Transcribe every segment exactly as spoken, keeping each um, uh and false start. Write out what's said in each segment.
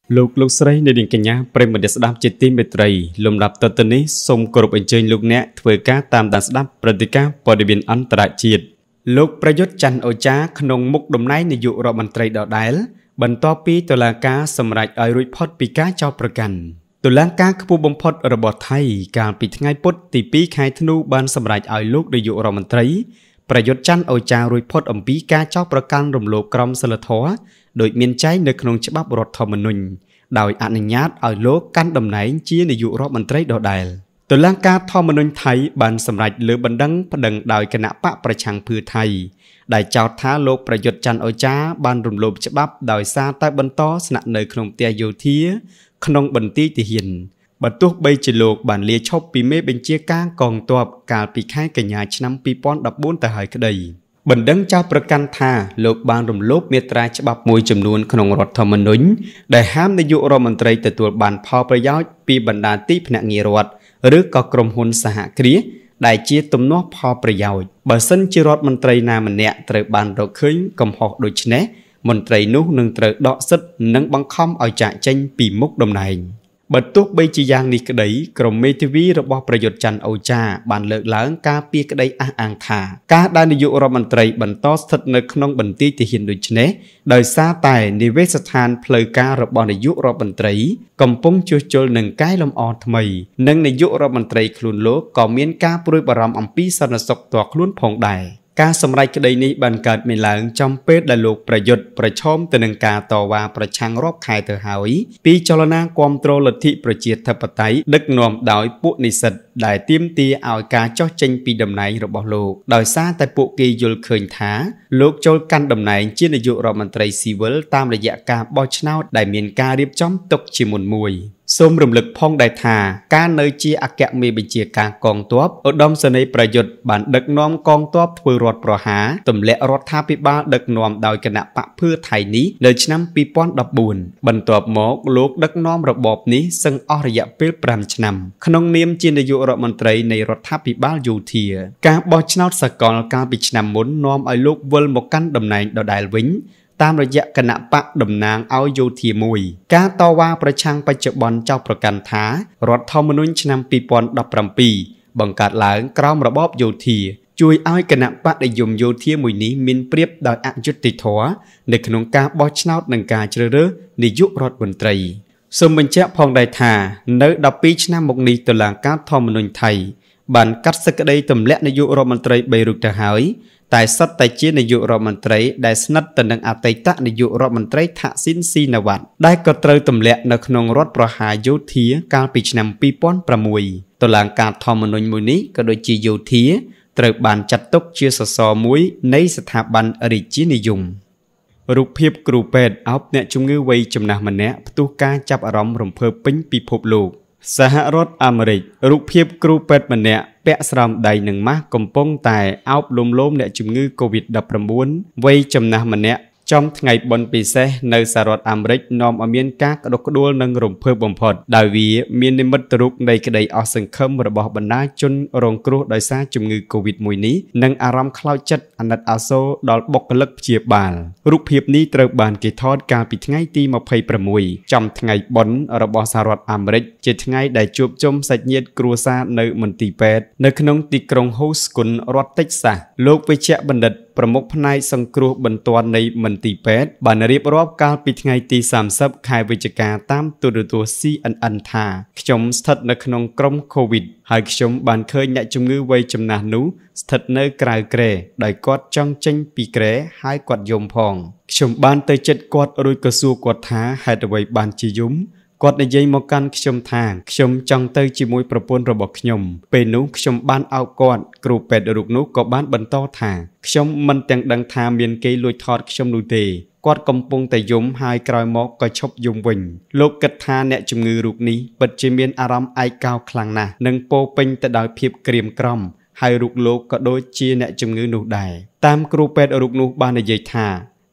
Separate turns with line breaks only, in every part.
លោកលោកស្រីនៃនាងកញ្ញាប្រិមត្តស្ដាប់ជាទីមេត្រីលំដាប់តទៅនេះសូមគោរពអញ្ជើញលោកអ្នកធ្វើការតាមដានស្ដាប់ព្រឹត្តិការណ៍ព័ត៌មានអន្តរជាតិលោកប្រយុទ្ធច័ន្ទអូចាក្នុងមុខតំណែងនាយករដ្ឋមន្ត្រីដដែលបន្ទាប់ពីតុលាការសម្រេចឲ្យរួចផុតពីការចោទប្រកាន់តុលាការខ្ពស់បំផុតរបស់ថៃកាលពីថ្ងៃពុធទីពីរខែធ្នូបានសម្រេចឲ្យលោកនាយករដ្ឋមន្ត្រីប្រយុទ្ធច័ន្ទអូចារួចផុតអំពីការចោទប្រកាន់រំលោភក្រមសីលធម៌ដោយមានចែងនៅក្នុងច្បាប់រដ្ឋធម្មនុញ្ញដោយអនុញ្ញាតឲ្យលោកកាន់តំណែងជានាយករដ្ឋមន្ត្រីដដែលតុលាការធម្មនុញ្ញថៃបានសម្រេចលើបណ្ដឹងប្តឹងដោយគណៈបកប្រឆាំងភឿថៃដែលចោទថាលោកប្រយុទ្ធច័ន្ទអូចាបានរំលោភច្បាប់ដោយសារតែបន្តស្នាក់នៅក្នុងផ្ទះយោធាក្នុងបន្ទាយទាហានបើទោះបីជាលោកបានលាឈប់ពីមេបញ្ជាការកងទ័ពកាលពីខែកញ្ញាឆ្នាំពីរពាន់ដប់បួនទៅហើយក្តីបណ្ដឹងចោទប្រកាន់ថាលោកបានរំលោភមាត្រាច្បាប់មួយចំនួនក្នុងរដ្ឋធម្មនុញ្ញដែលហាមនាយករដ្ឋមន្ត្រីទទួលបានផលប្រយោជន៍ពីបណ្ដាទីភ្នាក់ងាររដ្ឋឬក៏ក្រុមហ៊ុនសហគ្រាសដែលជាទំនាស់ផលប្រយោជន៍បើសិនជារដ្ឋមន្ត្រីណាម្នាក់ត្រូវបានរកឃើញកំហុសដូចនេះមន្ត្រីនោះនឹងត្រូវដកសិទ្ធិនិងបង្ខំឲ្យចាកចេញពីមុខតំណែងបើទោះបីជាយ៉ាងនេះក្តីក្រុមមេធាវីរបស់ប្រយុទ្ធច័ន្ទអូចាបានលើកឡើងការពីក្តីអះអាងថាការដែលនាយករដ្ឋមន្ត្រីបន្តស្ថិតនៅក្នុងបន្ទាយទាហានដូចនេះដោយសារតែនិវេសស្ថានផ្លូវការរបស់នាយករដ្ឋមន្ត្រីកំពុងជួសជុលនឹងកែលម្អថ្មីនិងនាយករដ្ឋមន្ត្រីខ្លួនលោកក៏មានការព្រួយបារម្ភអំពីសន្តិសុខផ្ទាល់ខ្លួនផងដែរការសម្រេចក្តីនេះបានកើតមានឡើងចំពេលដែលលោកប្រយុទ្ធប្រឈមទៅនឹងការតវ៉ាប្រឆាំងរាប់ខែទៅហើយពីចលនាគាំទ្រលទ្ធិប្រជាធិបតេយ្យដឹកនាំដោយពួកនិស្សិតដែលទាមទារឲ្យការចោះចេញពីតំណែងរបស់លោកដោយសារតែពួកគេយល់ឃើញថាលោកចូលកាន់តំណែងជានាយករដ្ឋមន្ត្រីស៊ីវិលតាមរយៈការបោះឆ្នោតដែលមានការរៀបចំទុកជាមុនមួយសូមរំលឹកផងដែរថាការនៅជាអគ្គមេបញ្ជាការកងទ័ពឧត្តមសេនីយ៍ប្រយុទ្ធបានដឹកនាំកងទ័ពធ្វើរដ្ឋប្រហារទម្លាក់រដ្ឋាភិបាលដឹកនាំដោយគណៈបកភឿថៃនេះនៅឆ្នាំពីរពាន់ដប់បួនបន្ទាប់មកលោកដឹកនាំរបបនេះសឹងអស់រយៈពេលប្រាំឆ្នាំក្នុងនាមជានាយករដ្ឋមន្ត្រីនៃរដ្ឋាភិបាលយោធាការបោះឆ្នោតសកលកាលពីឆ្នាំមុននាំឲ្យលោកវិលមកកាន់តំណែងដដែលវិញតាមរយៈគណៈបកតំណាងឲ្យយោធាមួយការតវ៉ាប្រឆាំងបច្ចុប្បន្នចោទប្រកាន់ថារដ្ឋធម្មនុញ្ញឆ្នាំពីរពាន់ដប់ប្រាំពីរបង្កើតឡើងក្រោមរបបយោធាជួយឲ្យគណៈបកនិយមយោធាមួយនេះមានប្រៀបដោយអយុត្តិធម៌នៅក្នុងការបោះឆ្នោតនិងការជ្រើសរើសនាយករដ្ឋមន្ត្រីសូមបញ្ជាក់ផងដែរថានៅដប់ពីរឆ្នាំមកនេះតុលាការធម្មនុញ្ញថៃបានកាត់សេចក្តីទម្លាក់នាយករដ្ឋមន្ត្រីបីរូបទៅហើយតែសុទ្ធតែជានាយករដ្ឋមន្ត្រីដែលស្និទ្ធទៅនឹងអតីតនាយករដ្ឋមន្ត្រីថាក់ស៊ីនស៊ីណាវ៉ាត់ដែលក៏ត្រូវទម្លាក់នៅក្នុងរដ្ឋប្រហារយោធាកាលពីឆ្នាំពីរពាន់ប្រាំមួយតុលាការធម្មនុញ្ញមួយនេះក៏ដូចជាយោធាត្រូវបានចាត់ទុកជាសសរមួយនៃស្ថាប័នរាជានិយមរូបភាពគ្រូពេទ្យអោបអ្នកជំងឺវ័យចំណាស់ម្នាក់ផ្ទុះការចាប់អារម្មណ៍រំភើបពេញពិភពលោកសហរដ្ឋអាមេរិករូបភាពគ្រូពេទ្យម្នាក់ពាក់ស្រោមដៃនិងម៉ាស់កំពុងតែអោបលំលោមអ្នកជំងឺ កូវីដដប់ប្រាំបួន វ័យចំណាស់ម្នាក់ចំថ្ងៃបុណ្យពិសេសនៅសហរដ្ឋអាមេរិកនាំឲ្យមានការក្តុកក្តួលនិងរំភើបបំផុតដោយវាមាននិមិត្តរូបនៃក្តីអស់សង្ឃឹមរបស់បណ្ដាជនរងគ្រោះដោយសារជំងឺ កូវីដ មួយនេះនិងអារម្មណ៍ខ្លោចចិត្តអាណិតអាសូរដល់បុគ្គលិកព្យាបាលរូបភាពនេះត្រូវបានគេថតកាលពីថ្ងៃទីម្ភៃប្រាំមួយចំថ្ងៃបុណ្យរបស់សហរដ្ឋអាមេរិកជាថ្ងៃដែលជួបជុំសាច់ញាតិគ្រួសារនៅមន្ទីរពេទ្យនៅក្នុងទីក្រុងហូស្គុនរដ្ឋតិចសាសលោកវេជ្ជបណ្ឌិតប្រមុខផ្នែកសង្គ្រោះបន្ទាន់នៃមន្ទីរពេទ្យបានរៀបរាប់កាលពីថ្ងៃទីសាមសិបខែវិច្ឆិកាតាមទូរទស្សន៍ C N N ថាខ្ញុំស្ថិតនៅក្នុងក្រុម COVID ហើយខ្ញុំបានឃើញអ្នកជំងឺវ័យចំណាស់នោះស្ថិតនៅក្រៅគ្រែដោយគាត់ចង់ចេញពីគ្រែហើយគាត់យំផងខ្ញុំបានទៅជិតគាត់រួចក៏សួរគាត់ថាហេតុអ្វីបានជាយំគាត់និយាយមកកាន់ខ្ញុំថាខ្ញុំចង់ទៅជាមួយប្រពន្ធរបស់ខ្ញុំពេលនោះខ្ញុំបានអោបគាត់គ្រូពេទ្យរូបនោះក៏បានបន្តថាខ្ញុំមិនទាំងដឹងថាមានគេលួចថតខ្ញុំនោះទេគាត់កំពុងតែយំហើយក្រោយមកក៏ឈប់យំវិញលោកគិតថាអ្នកជំងឺរូបនេះពិតជាមានអារម្មណ៍ឯកោខ្លាំងណាស់និងពោពេញទៅដោយភាពក្រៀមក្រំហើយរូបលោកក៏ដូចជាអ្នកជំងឺនោះដែរតាមគ្រូពេទ្យរូបនោះបាននិយាយថា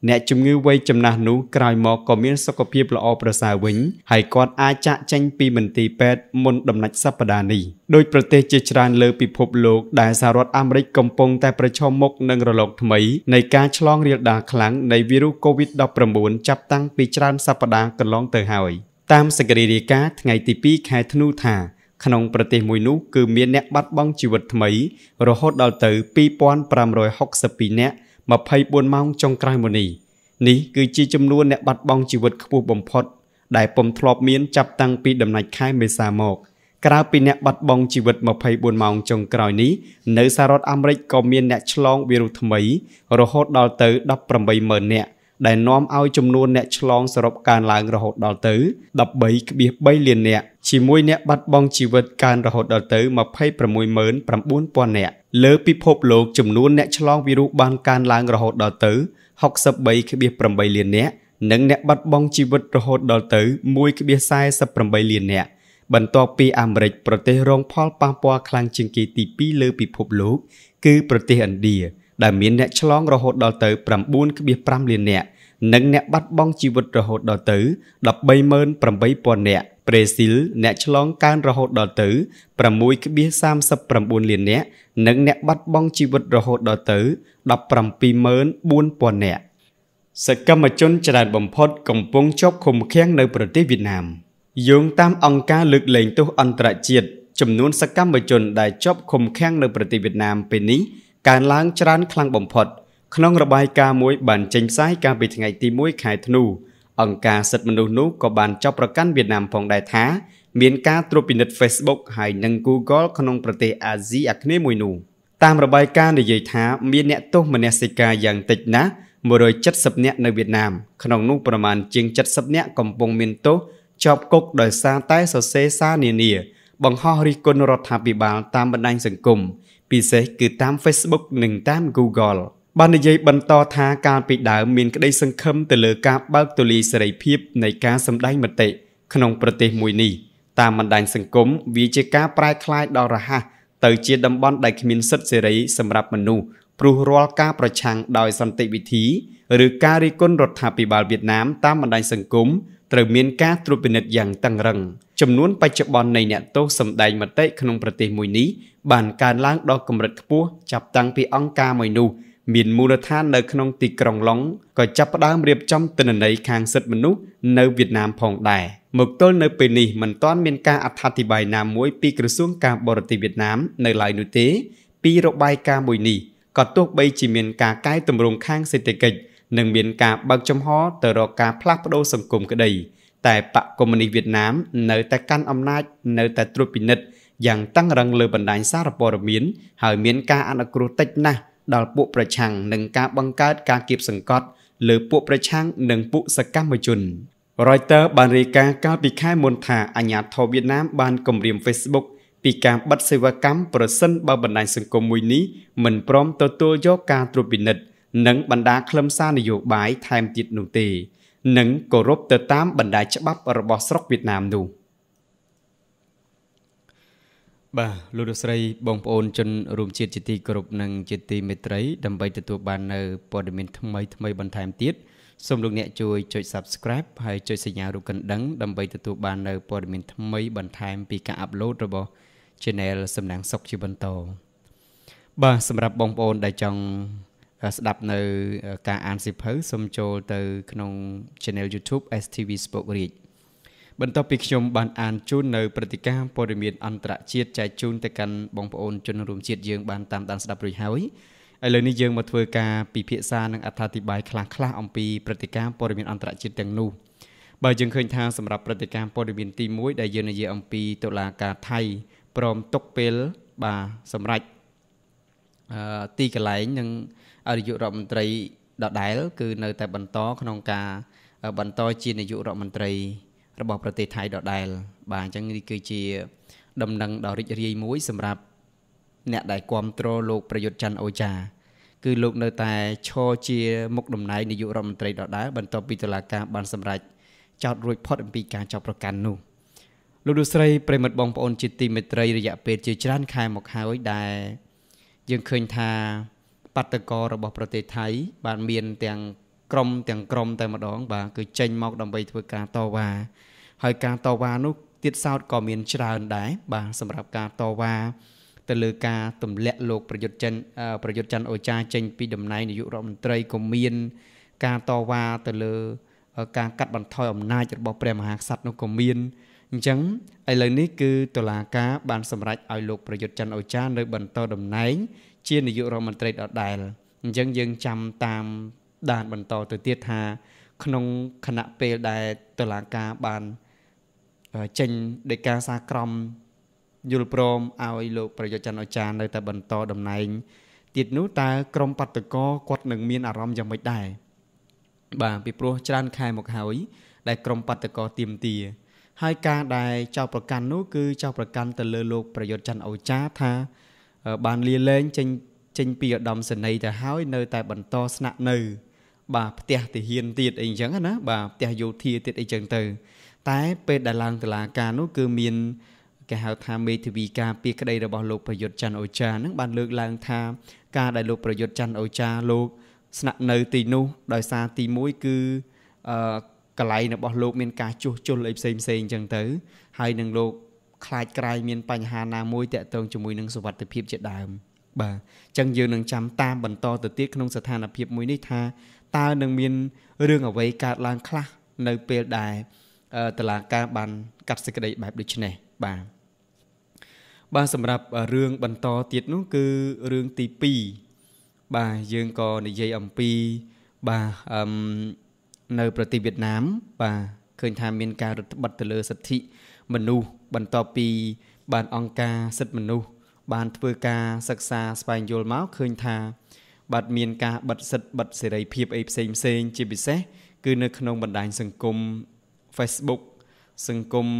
អ្នកជំងឺវ័យចំណាស់នោះក្រោយមកក៏មានសុខភាពល្អប្រសើរវិញហើយគាត់អាចចាក់ចេញពីមន្ទីរពេទ្យមុនដំណាច់សប្តាហ៍នេះដោយប្រទេសជាច្រើនលើពិភពលោកដែលសហរដ្ឋអាមេរិកកំពុងតែប្រឈមមុខនឹងរលកថ្មីនៃការឆ្លងរាលដាលខ្លាំងនៃវីរុស កូវីដ ដប់ប្រាំបួន ចាប់តាំងពីច្រើនសប្តាហ៍កន្លងទៅហើយតាមសេចក្តីរាយការណ៍ថ្ងៃទីពីរខែធ្នូថាក្នុងប្រទេសមួយនោះគឺមានអ្នកបាត់បង់ជីវិតថ្មីរហូតដល់ទៅពីរពាន់ប្រាំរយហុកសិបពីរនាក់ម្ភៃបួនម៉ោងចុងក្រោយមកនេះនេះគឺជាចំនួនអ្នកបាត់បង់ជីវិតខ្ពស់បំផុតដែលពុំធ្លាប់មានចាប់តាំងពីដំណាច់ខែមេសាមកក្រៅពីអ្នកបាត់បង់ជីវិតម្ភៃបួនម៉ោងចុងក្រោយនេះនៅសហរដ្ឋអាមេរិកក៏មានអ្នកឆ្លងវីរុសថ្មីរហូតដល់ទៅដប់ប្រាំបីម៉ឺននាក់ដែលនាំឲ្យចំនួនអ្នកឆ្លងសរុបកើនឡើងរហូតដល់ទៅដប់បីគ្រាបីលាននាក់ជាមួយអ្នកបាត់បង់ជីវិតកើនរហូតដល់ទៅម្ភៃប្រាំមួយម៉ឺនប្រាំបួនពាន់នាក់លើពិភពលោកចំនួនអ្នកឆ្លងវីរុសបានកើនឡើងរហូតដល់ទៅហុកសិបបីគ្រាប្រាំបីលាននាក់និងអ្នកបាត់បង់ជីវិតរហូតដល់ទៅមួយគ្រាសែសិបប្រាំបីលាននាក់បន្ទាប់ពីអាមេរិកប្រទេសរងផលប៉ះពាល់ខ្លាំងជាងគេទីពីរលើពិភពលោកគឺប្រទេសឥណ្ឌាដែលមានអ្នកឆ្លងរហូតដល់ទៅប្រាំបួនគ្រាប្រាំលាននាក់និងអ្នកបាត់បង់ជីវិតរហូតដល់ទៅដប់បីម៉ឺនប្រាំបីពាន់នាក់ប្រេស៊ីលអ្នកឆ្លងកើនរហូតដល់ទៅប្រាំមួយគ្រាសាមសិបប្រាំបួនលាននាក់និងអ្នកបាត់បង់ជីវិតរហូតដល់ទៅដប់ប្រាំពីរម៉ឺនបួនពាន់នាក់សកម្មជនច្រើនបំផុតកំពុងជាប់ឃុំឃាំងនៅប្រទេសវៀតណាមយោងតាមអង្គការលើកលែងទោសអន្តរជាតិចំនួនសកម្មជនដែលជាប់ឃុំឃាំងនៅប្រទេសវៀតណាមពេលនេះកើនឡើងច្រើនខ្លាំងបំផុតក្នុងរបាយការណ៍មួយបានចេញផ្សាយកាលពីថ្ងៃទីមួយខែធ្នូអង្គការសិទ្ធិមនុស្សនោះក៏បានចាប់ប្រកាន់វៀតណាមផងដែរថាមានការត្រួតពិនិត្យ Facebook ហើយនិង Google ក្នុងប្រទេសអាស៊ីអាគ្នេយ៍មួយនោះតាមរបាយការណ៍និយាយថាមានអ្នកទោសមនសិការយ៉ាងតិចណាស់មួយរយ칠០នាក់នៅវៀតណាមក្នុងនោះប្រមាណជាង칠십នាក់កំពុងមានទោសជាប់គុកដោយសារតែសរសេរសារនានាបង្ហោះរិះគន់រដ្ឋាភិបាលតាមបណ្ដាញសង្គមពិសេសគឺតាម Facebook និងតាម Google បាននិយាយបន្តថាកាលពីដើមមានក្តីសង្ឃឹមទៅលើការបើកទូលាយសេរីភាពនៃការសម្ដែងមតិក្នុងប្រទេសមួយនេះតាមបណ្ដាញសង្គមវាជាការប្រែក្លាយដ៏រហ័សទៅជាតំបន់ដែលគ្មានសិទ្ធិសេរីសម្រាប់មនុស្សព្រោះរាល់ការប្រឆាំងដោយសន្តិវិធីឬការរិះគន់រដ្ឋាភិបាលវៀតណាមតាមបណ្ដាញសង្គមត្រូវមានការត្រួតពិនិត្យយ៉ាងតឹងរ៉ឹងចំនួនបច្ចុប្បន្ននៃអ្នកទោសសម្ដែងមតិក្នុងប្រទេសមួយនេះបានកើនឡើងដល់កម្រិតខ្ពស់ចាប់តាំងពីអង្គការមួយនោះមានមូលដ្ឋាននៅក្នុងទីក្រុងឡុងក៏ចាប់ផ្ដើមរៀបចំទិន្នន័យខាងសិទ្ធិមនុស្សនៅវៀតណាមផងដែរមកទល់នៅពេលនេះមិនទាន់មានការអត្ថាធិប្បាយណាមួយពីក្រសួងការបរទេសវៀតណាមនៅឡើយនោះទេពីរបាយការណ៍មួយនេះក៏ទោះបីជាមានការកែតម្រង់ខាងសេដ្ឋកិច្ចនិងមានការបើកចំហទៅរកការផ្លាស់ប្ដូរសង្គមក្តីតែបកកុម្មុយនីសវៀតណាមនៅតែកាន់អំណាចនៅតែត្រួតពិនិត្យយ៉ាងតឹងរ៉ឹងលើបណ្ដាញសារព័ត៌មានហើយមានការអនុគ្រោះតិចណាស់ដល់ពួកប្រឆាំងនិងការបង្កើតការគៀបសង្កត់លើពួកប្រឆាំងនិងពួកសកម្មជន Reuters បានរាយការណ៍កាលពីខែមុនថាអាជ្ញាធរវៀតណាមបានគំរាម Facebook ពីការបិទសេវាកម្មប្រសិនបើបណ្ដាញសង្គមមួយនេះមិនព្រមទទួលយកការត្រួតពិនិត្យនិងបណ្ដាខ្លឹមសារនយោបាយថែមទៀតនោះទេនិងគោរពទៅតាមបណ្ដាច្បាប់របស់ស្រុកវៀតណាមនោះបាទលោកលោកស្រីបងប្អូនជនរួមជាតិជាទីគោរពនិងជាទីមេត្រីដើម្បីទទួលបាននៅព័ត៌មានថ្មីថ្មីបន្ថែមទៀតសូមលោកអ្នកជួយចុច Subscribe ហើយចុចសញ្ញារូបកណ្ដឹងដើម្បីទទួលបាននៅព័ត៌មានថ្មីបន្ថែមពីការអាប់ឡូតរបស់ Channel សំណាងសុខជាបន្តបាទសម្រាប់បងប្អូនដែលចង់ស្ដាប់នៅការអានសៀវភៅសូមចូលទៅក្នុង Channel YouTube เอส ที วี Spoke Reach បន្ទាប់ពីខ្ញុំបានអានជូននៅព្រឹត្តិការណ៍ព័ត៌មានអន្តរជាតិចែកជូនទៅកាន់បងប្អូនជនរួមជាតិយើងបានតាមដានស្ដាប់រួចហើយឥឡូវនេះយើងមកធ្វើការពិភាក្សានិងអត្ថាធិប្បាយខ្លះៗអំពីព្រឹត្តិការណ៍ព័ត៌មានអន្តរជាតិទាំងនោះបើយើងឃើញថាសម្រាប់ព្រឹត្តិការណ៍ព័ត៌មានទីមួយដែលយើងនិយាយអំពីតុលាការថៃព្រមទុកពេលបាទសម្រាប់អឺទីកន្លែងនិងអនាយករដ្ឋមន្ត្រីដដែលគឺនៅតែបន្តក្នុងការបន្តជានាយករដ្ឋមន្ត្រីរបស់ប្រទេសថៃដដែលបាទអញ្ចឹងនេះគឺជាដំណឹងដ៏រីករាយមួយសម្រាប់អ្នកដែលគ្រប់គ្រងលោកប្រយុទ្ធច័ន្ទអូចាគឺលោកនៅតែឈរជាមុខតំណែងនាយករដ្ឋមន្ត្រីដដែលបន្ទាប់ពីតុលាការបានសម្រេចចោទរួចផុតអំពីការចាប់ប្រកាន់នោះលោកលោកស្រីប្រិមិត្តបងប្អូនជាទីមេត្រីរយៈពេលជាច្រើនខែមកហើយដែលយើងឃើញថាបាតុកររបស់ប្រទេសថៃបានមានទាំងក្រមទាំងក្រមតែម្ដងបាទគឺចេញមកដើម្បីធ្វើការតវ៉ាហើយការតវ៉ានោះទៀតសោតក៏មានច្រើនដែរបាទសម្រាប់ការតវ៉ាទៅលើការទម្លាក់លោកប្រយុទ្ធចិនប្រយុទ្ធច័ន្ទអូចាចេញពីតំណែងនាយករដ្ឋមន្ត្រីក៏មានការតវ៉ាទៅលើការកាត់បន្ថយអំណាចរបស់ព្រះមហាក្សត្រនោះក៏មានអញ្ចឹងឥឡូវនេះគឺតុលាការបានសម្រេចឲ្យលោកប្រយុទ្ធច័ន្ទអូចានៅបន្តតំណែងជានាយករដ្ឋមន្ត្រីដដែលអញ្ចឹងយើងចាំតាមដានបន្តទៅទៀតថាក្នុងគណៈពេលដែលតុលាការបានចេញដីកាសារក្រមយល់ព្រមឲ្យលោកប្រយុទ្ធច័ន្ទអូចានៅតែបន្តតំណែងទៀតនោះតើក្រុមបាតុករគាត់នឹងមានអារម្មណ៍យ៉ាងម៉េចដែរបាទពីព្រោះច្រើនខែមកហើយដែលក្រុមបាតុករទៀមទាហើយការដែលចោទប្រកាន់នោះគឺចោទប្រកាន់ទៅលើលោកប្រយុទ្ធច័ន្ទអូចាថាបានលាលែងចេញចេញពីឧត្តមសេនីយ៍ទៅហើយនៅតែបន្តស្នាក់នៅបាទផ្ទះទាហានទៀតអីចឹងណាបាទផ្ទះយោធាទៀតអីចឹងទៅតែពេលដែលឡើងតុលាការនោះគឺមានគេហៅថាមេធាវីការពីក្តីរបស់លោកប្រយុទ្ធច័ន្ទអូចានឹងបានលើកឡើងថាការដែលលោកប្រយុទ្ធច័ន្ទអូចាលោកស្នាក់នៅទីនោះដោយសារទីមួយគឺអឺកន្លែងរបស់លោកមានការជួសជុលអីផ្សេងផ្សេងអញ្ចឹងទៅហើយនឹងលោកខ្លាចក្រែងមានបញ្ហាណាមួយតាក់ទងជាមួយនឹងសុវត្ថិភាពជាដើមបាទអញ្ចឹងយើងនឹងចាំតាមបន្តទៅទៀតក្នុងស្ថានភាពមួយនេះថាតើនឹងមានរឿងអ្វីកើតឡើងខ្លះនៅពេលដែលតុលាការបានកាត់សេចក្តីបែបដូចនេះបាទបាទសម្រាប់រឿងបន្តទៀតនោះគឺរឿងទីពីរបាទយើងក៏និយាយអំពីបាទអឺនៅប្រទេសវៀតណាមបាទឃើញថាមានការរឹតបន្តឹងទៅលើសិទ្ធិមនុស្សបន្ទាប់ពីបានអង្គការសិទ្ធិមនុស្សបានធ្វើការសិក្សាស្វែងយល់មកឃើញថាបាទមានការបិទសិទ្ធិបិទសេរីភាពអីផ្សេងផ្សេងជាពិសេសគឺនៅក្នុងបណ្ដាញសង្គម Facebook សង្គម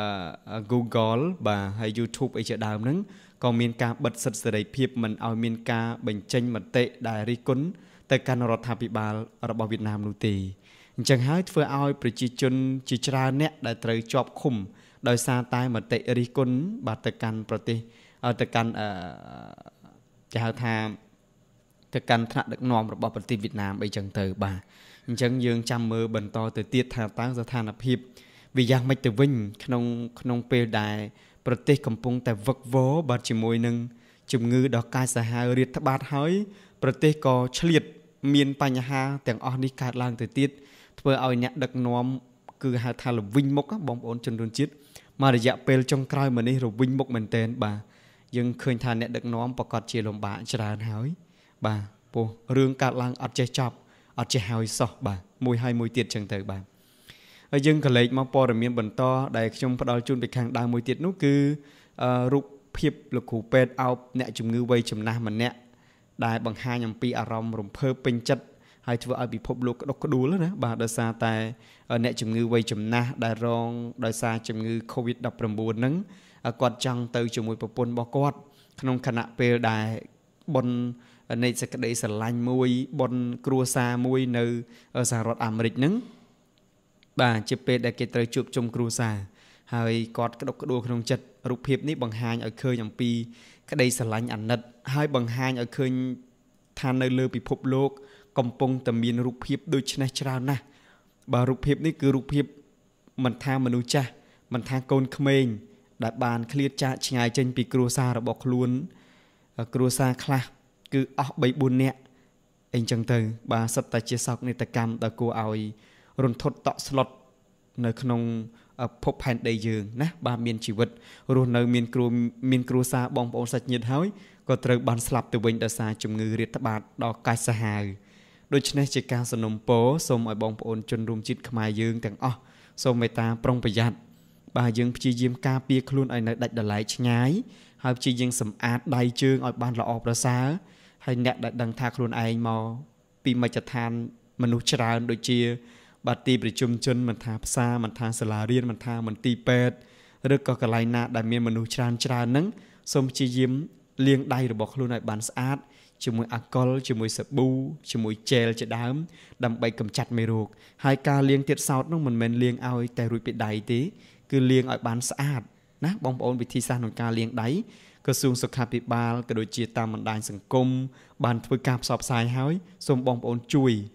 Google បាទហើយ YouTube អីជាដើមហ្នឹងក៏មានការបិទសិទ្ធិសេរីភាពមិនឲ្យមានការបញ្ចេញមតិដែលរិះគន់ទៅកាន់រដ្ឋាភិបាលរបស់វៀតណាមនោះទេអញ្ចឹងហើយធ្វើឲ្យប្រជាជនជាច្រើនអ្នកដែលត្រូវជាប់ឃុំដោយសារតែមតិរិះគន់បាទទៅកាន់ប្រទេសទៅកាន់អឺគេហៅថាទៅកាន់ថ្នាក់ដឹកនាំរបស់ប្រទេសវៀតណាមអីចឹងទៅបាទអញ្ចឹងយើងចាំមើលបន្តទៅទៀតថាតើស្ថានភាពវាយ៉ាងម៉េចទៅវិញក្នុងក្នុងពេលដែលប្រទេសកំពុងតែវឹកវរបាទជាមួយនឹងជំងឺដ៏កាចសាហាវរាតត្បាតហើយប្រទេសក៏ឆ្លៀតមានបញ្ហាទាំងអស់នេះកើតឡើងទៅទៀតធ្វើឲ្យអ្នកដឹកនាំគឺហៅថារវិញមុខបងប្អូនជនរួមជាតិមករយៈពេលចុងក្រោយមកនេះរវិញមុខមែនទែនបាទយើងឃើញថាអ្នកដឹកនាំប្រកាសជាលំបាកច្រើនហើយបាទពោះរឿងកើតឡើងអត់ចេះចប់អត់ចេះហើយសោះបាទមួយហើយមួយទៀតចឹងទៅបាទហើយយើងក៏លេខមកព័ត៌មានបន្តដែលខ្ញុំផ្ដល់ជូនពីខាងដើមមួយទៀតនោះគឺរូបភាពលោកគ្រូពេទ្យអោបអ្នកជំងឺវ័យចំណាស់ម្នាក់ដែលបង្ហាញអំពីអារម្មណ៍រំភើបពេញចិត្តហើយធ្វើឲ្យពិភពលោកក្តុកក្តួលណាបាទដោយសារតែអ្នកជំងឺវ័យចំណាស់ដែលរងដោយសារជំងឺ COVID ដប់ប្រាំបួន ហ្នឹងគាត់ចង់ទៅជាមួយប្រពន្ធរបស់គាត់ក្នុងខណៈពេលដែលបុណ្យនៃសេចក្តីស្រឡាញ់មួយបុណ្យគ្រួសារមួយនៅសហរដ្ឋអាមេរិកហ្នឹងបាទជាពេលដែលគេត្រូវជួបជុំគ្រួសារហើយគាត់ក្តុកក្តួលក្នុងចិត្តរូបភាពនេះបង្ហាញឲ្យឃើញអំពីក្តីស្រឡាញ់អាណិតហើយបង្ហាញឲ្យឃើញថានៅលើពិភពលោកកំពុងតែមានរូបភាពដូចនេះច្រើនណាស់បាទរូបភាពនេះគឺរូបភាពមិនថាមនុស្សចាស់មិនថាកូនក្មេងដែលបានឃ្លាតចាកឆ្ងាយចេញពីគ្រួសាររបស់ខ្លួនគ្រួសារខ្លះគឺអស់បីបួននាក់អីចឹងទៅបាទសិតតែជាសោកនាដកម្មដែលគួរឲ្យរន្ធត់តក់ស្លុតនៅក្នុងភពផែនដីយើងណាបាទមានជីវិតរស់នៅមានគ្រួមានគ្រួសារបងប្អូនសាច់ញាតិហើយក៏ត្រូវបានស្លាប់ទៅវិញដោយសារជំងឺរាតត្បាតដ៏កាចសាហាវដូច្នេះជាការសនំពរសូមឲ្យបងប្អូនជនរួមជាតិខ្មែរយើងទាំងអស់សូមមេត្តាប្រុងប្រយ័ត្នបាទយើងព្យាយាមការពារខ្លួនឲ្យនៅដាច់ដライឆ្ងាយហើយព្យាយាមសម្អាតដៃជើងឲ្យបានល្អប្រសើរហើយអ្នកដែលដឹងថាខ្លួនឯងមកពីមជ្ឈដ្ឋានមនុស្សច្រើនដូចជាបាទទីប្រជុំជនមិនថាផ្សារមិនថាសាលារៀនមិនថាមន្ទីរពេទ្យឬក៏កន្លែងណាដែលមានមនុស្សច្រើនច្រើនហ្នឹងសូមព្យាយាមលាងដៃរបស់ខ្លួនឲ្យបានស្អាតជាមួយអាល់កុលជាមួយសាប៊ូជាមួយជែលជាដើមដើម្បីកម្ចាត់មេរោគហើយការលាងទៀតសោតនោះមិនមែនលាងឲ្យតែរួចពីដៃទេគឺលាងឲ្យបានស្អាតណាបងប្អូនវិធីសាស្ត្រក្នុងការលាងដៃក្រសួងសុខាភិបាលក៏ដូចជាតាមបណ្ដាញសង្គមបានធ្វើការផ្សព្វផ្សាយហើយសូមបងប្អូនជួយ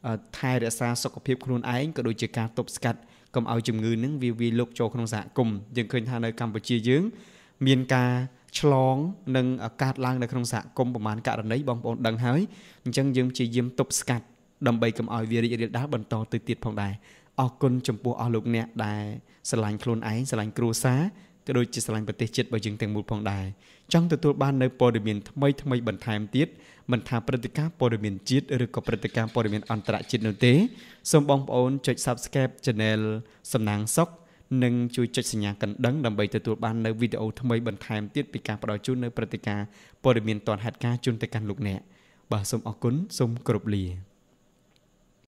ថែរក្សាសុខភាពខ្លួនឯងក៏ដូចជាការទប់ស្កាត់កុំឲ្យជំងឺនឹងវាវាលុកចូលក្នុងសហគមន៍យើងឃើញថានៅកម្ពុជាយើងមានការឆ្លងនិងកើតឡើងនៅក្នុងសហគមន៍ប្រមាណករណីបងប្អូនដឹងហើយអញ្ចឹងយើងព្យាយាមទប់ស្កាត់ដើម្បីកុំឲ្យវារីករាលដាលបន្តទៅទៀតផងដែរអរគុណចំពោះអស់លោកអ្នកដែលស្រឡាញ់ខ្លួនឯងស្រឡាញ់គ្រួសារក៏ដូចជាស្រឡាញ់ប្រទេសជាតិរបស់យើងទាំងមូលផងដែរចង់ទទួលបាននៅព័ត៌មានថ្មីថ្មីបន្ថែមទៀតមិនថាព្រឹត្តិការណ៍ព័ត៌មានជាតិឬក៏ព្រឹត្តិការណ៍ព័ត៌មានអន្តរជាតិនោះទេសូមបងប្អូនចុច Subscribe Channel សំណាងសុខនិងជួយចុចសញ្ញាកណ្ដឹងដើម្បីទទួលបាននៅវីដេអូថ្មីបន្ថែមទៀតពីការផ្តល់ជូននៅព្រឹត្តិការណ៍ព័ត៌មានទាន់ហេតុការណ៍ជូនទៅកាន់លោកអ្នកបាទសូមអរគុណសូមគោរពលា